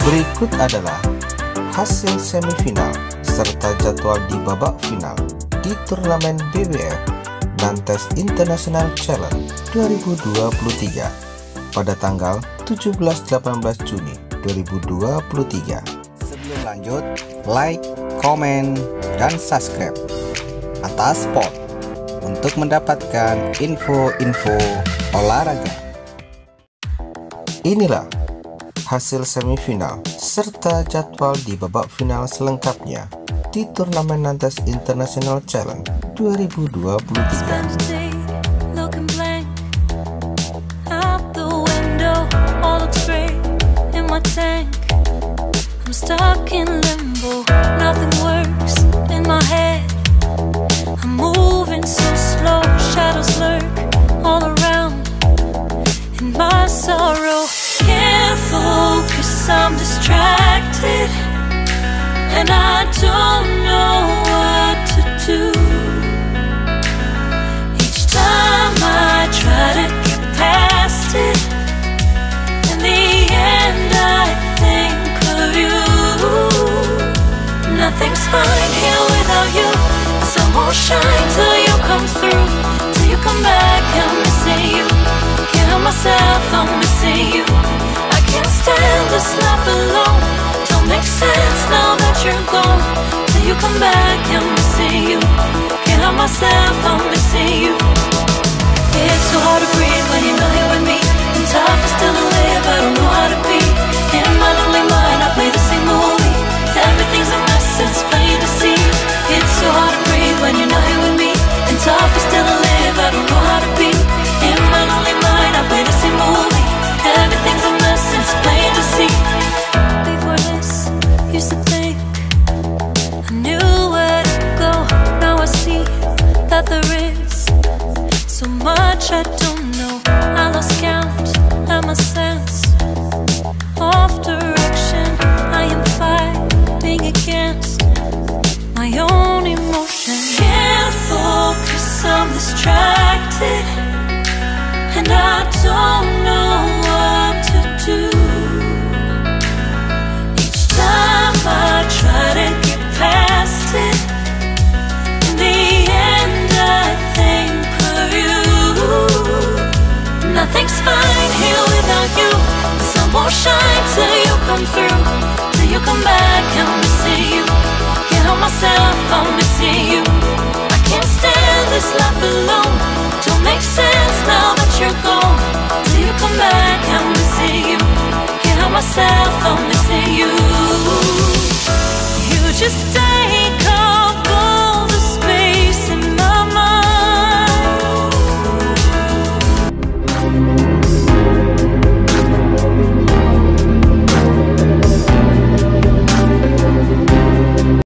Berikut adalah hasil semifinal serta jadwal di babak final di turnamen BWF Nantes International Challenge 2023 pada tanggal 17-18 Juni 2023. Sebelum lanjut, like, komen, dan subscribe atas sport untuk mendapatkan info-info olahraga. Inilah hasil semifinal serta jadwal di babak final selengkapnya di turnamen Nantes International Challenge 2023. I'm stuck in limbo, nothing works in my head. I'm moving so slow, shadows lurk all around. In my sorrow, can't focus, I'm distracted, and I don't know what to do. Each time I try to get past it, in the end I think of you. Nothing's fine here without you. The sun won't shine till you come through. Till you come back, I'm missing you. Can't help myself, I'm missing you. I can't stand this life alone. Don't make sense now that you're gone. Till you come back, I'm missing you. Can't help myself, I'm missing you. It's so hard to breathe when you're not here with me. And tough is still to live, I don't know how to be. In my lonely mind, I play the same movie. Everything's a mess, it's plain to see. It's so hard to breathe when you're not here with me. And tough is still to live, I don't know how to be. In my lonely mind, I play the same movie. Everything's a mess, it's plain to see. Before this, used to think I knew where to go. Now I see that there is so much I don't know. I lost count and my sense of direction. I am fighting against my own emotion. Can't focus, I'm distracted, and I don't know what to do. Each time I try to get past it, in the end I think of you. Nothing's fine here without you. The sun won't shine till you come through. Till you come back, I'm missing you. Can't help myself, I'm missing you. I can't stand this life alone. Don't make sense now that you're gone. Till you come back, I'm missing you. Can't help myself, I'm missing you.